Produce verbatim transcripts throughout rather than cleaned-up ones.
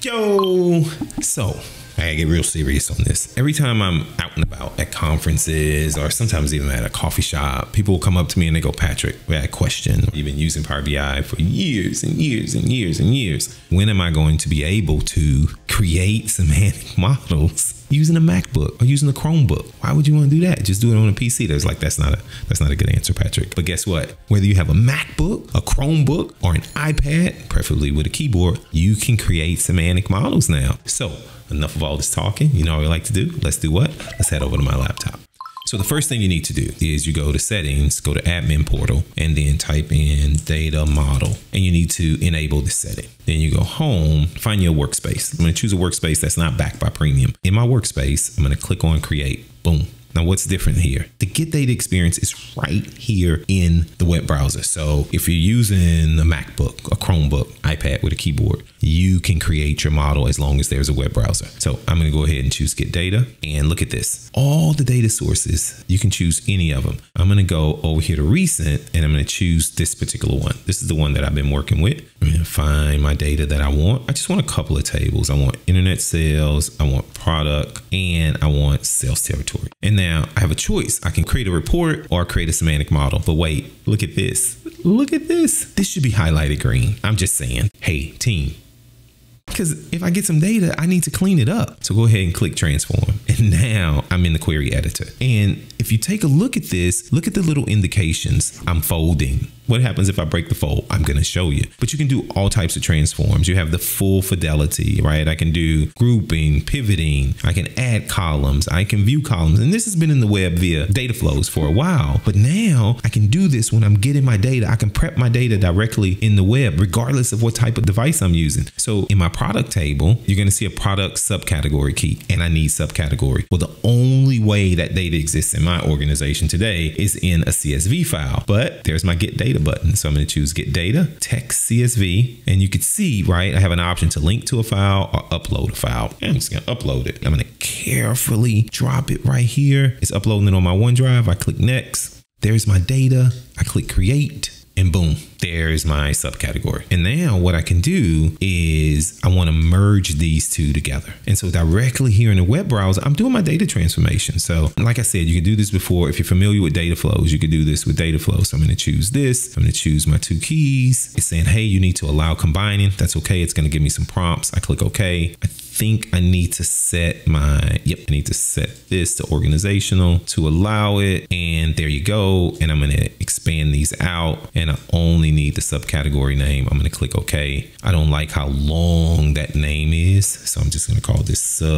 Yo, so I gotta get real serious on this. Every time I'm out and about at conferences or sometimes even at a coffee shop, people will come up to me and they go, Patrick, we had a question. You've been using Power B I for years and years and years and years. When am I going to be able to create semantic models using a MacBook or using a Chromebook? Why would you want to do that? Just do it on a P C. There's like, that's not a, that's not a good answer, Patrick. But guess what? Whether you have a MacBook, a Chromebook, or an iPad, preferably with a keyboard, you can create semantic models now. So enough of all this talking. You know what I like to do? Let's do what? Let's head over to my laptop. So the first thing you need to do is you go to settings, go to admin portal, and then type in data model. And you need to enable this setting. Then you go home, find your workspace. I'm going to choose a workspace that's not backed by premium. In my workspace, I'm going to click on create. Boom. Now, what's different here? The get data experience is right here in the web browser. So if you're using a MacBook, a Chromebook, iPad with a keyboard, you can create your model as long as there's a web browser. So I'm going to go ahead and choose get data, and look at this. All the data sources, you can choose any of them. I'm going to go over here to recent, and I'm going to choose this particular one. This is the one that I've been working with. I'm going to find my data that I want. I just want a couple of tables. I want internet sales, I want product, and I want sales territory. And now I have a choice. I can create a report or create a semantic model. But wait, look at this. Look at this. This should be highlighted green. I'm just saying, hey, team. Because if I get some data, I need to clean it up. So go ahead and click transform. And now I'm in the query editor. And if you take a look at this, look at the little indications. I'm folding. What happens if I break the fold? I'm going to show you. But you can do all types of transforms. You have the full fidelity, right? I can do grouping, pivoting. I can add columns. I can view columns. And this has been in the web via data flows for a while. But now I can do this when I'm getting my data. I can prep my data directly in the web, regardless of what type of device I'm using. So in my product table, you're going to see a product subcategory key, and I need subcategory. Well, the only way that data exists in my organization today is in a C S V file. But there's my get data button. So I'm going to choose get data, text C S V, and you can see, right, I have an option to link to a file or upload a file. And I'm just going to upload it. I'm going to carefully drop it right here. It's uploading it on my OneDrive. I click next. There's my data. I click create. And boom, there's my subcategory. And now what I can do is I want to merge these two together. And so directly here in the web browser, I'm doing my data transformation. So like I said, you can do this before. If you're familiar with data flows, you could do this with data flows. So I'm going to choose this. I'm going to choose my two keys. It's saying, hey, you need to allow combining. That's okay. It's going to give me some prompts. I click OK. I think I need to set my, yep, I need to set this to organizational to allow it. And there you go. And I'm going to expand these out, and I only need the subcategory name. I'm going to click OK. I don't like how long that name is, so I'm just going to call this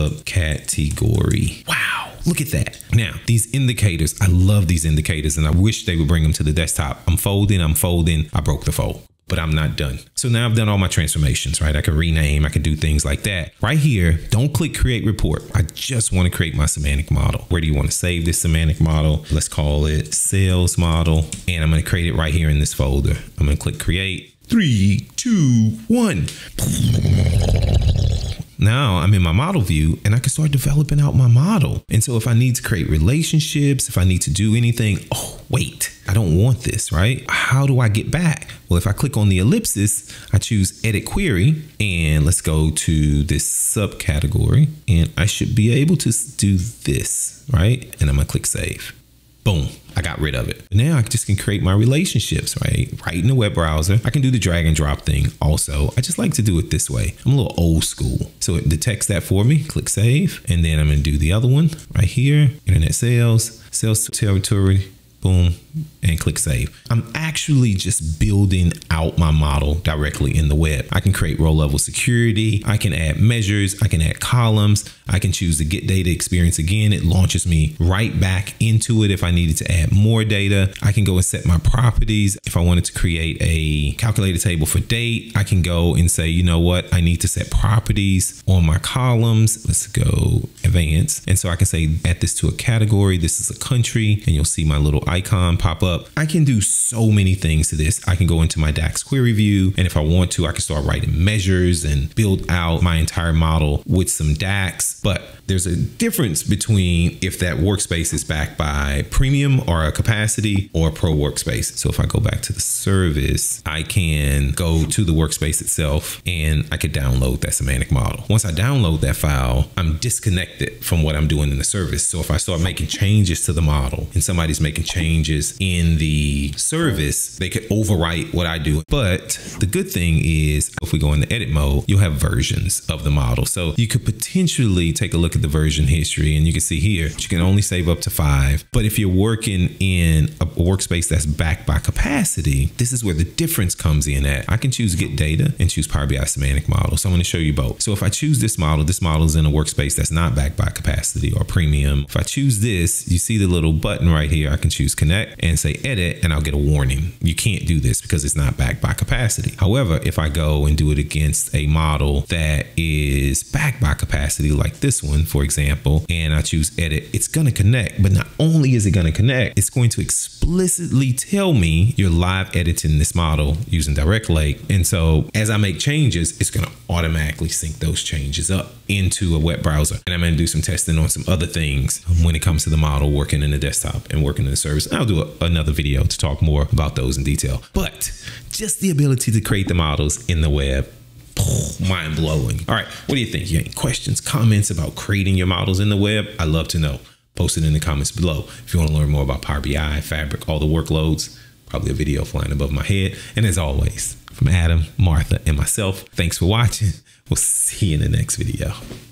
subcategory. Wow. Look at that. Now, these indicators, I love these indicators, and I wish they would bring them to the desktop. I'm folding, I'm folding, I broke the fold. But I'm not done. So now I've done all my transformations, right? I can rename, I can do things like that. Right here, don't click create report. I just want to create my semantic model. Where do you want to save this semantic model? Let's call it sales model. And I'm going to create it right here in this folder. I'm going to click create. Three, two, one. Now I'm in my model view, and I can start developing out my model. And so if I need to create relationships, if I need to do anything, oh, wait, I don't want this, right? How do I get back? Well, if I click on the ellipsis, I choose edit query, and let's go to this subcategory, and I should be able to do this, right? And I'm gonna click save. Boom, I got rid of it. Now I just can create my relationships, right? Right in the web browser. I can do the drag and drop thing also. I just like to do it this way. I'm a little old school. So it detects that for me, click save. And then I'm gonna do the other one right here, internet sales, sales territory, boom, and click save. I'm actually just building out my model directly in the web. I can create row level security. I can add measures. I can add columns. I can choose the get data experience again. It launches me right back into it if I needed to add more data. I can go and set my properties. If I wanted to create a calculated table for date, I can go and say, you know what? I need to set properties on my columns. Let's go advanced. And so I can say, add this to a category. This is a country, and you'll see my little icon pop up. I can do so many things to this. I can go into my DAX query view, and if I want to, I can start writing measures and build out my entire model with some DAX. But there's a difference between if that workspace is backed by premium or a capacity or a pro workspace. So if I go back to the service, I can go to the workspace itself and I could download that semantic model. Once I download that file, I'm disconnected from what I'm doing in the service. So if I start making changes to the model and somebody's making changes in the service, they could overwrite what I do. But the good thing is if we go into edit mode, you'll have versions of the model. So you could potentially take a look at the version history, and you can see here you can only save up to five. But if you're working in a workspace that's backed by capacity, this is where the difference comes in at. I can choose get data and choose Power B I semantic model. So I'm going to show you both. So if I choose this model, this model is in a workspace that's not backed by capacity or premium. If I choose this, you see the little button right here. I can choose connect and say edit, and I'll get a warning. You can't do this because it's not backed by capacity. However, if I go and do it against a model that is backed by capacity like this one, for example, and I choose edit, it's going to connect. But not only is it going to connect, it's going to explicitly tell me you're live editing this model using Direct Lake. And so as I make changes, it's going to automatically sync those changes up into a web browser. And I'm going to do some testing on some other things when it comes to the model working in the desktop and working in the service. I'll do a, another video to talk more about those in detail. But just the ability to create the models in the web, mind blowing. All right, what do you think? You got any questions, comments about creating your models in the web? I'd love to know. Post it in the comments below. If you want to learn more about Power B I, Fabric, all the workloads, probably a video flying above my head. And as always, from Adam, Martha, and myself, thanks for watching. We'll see you in the next video.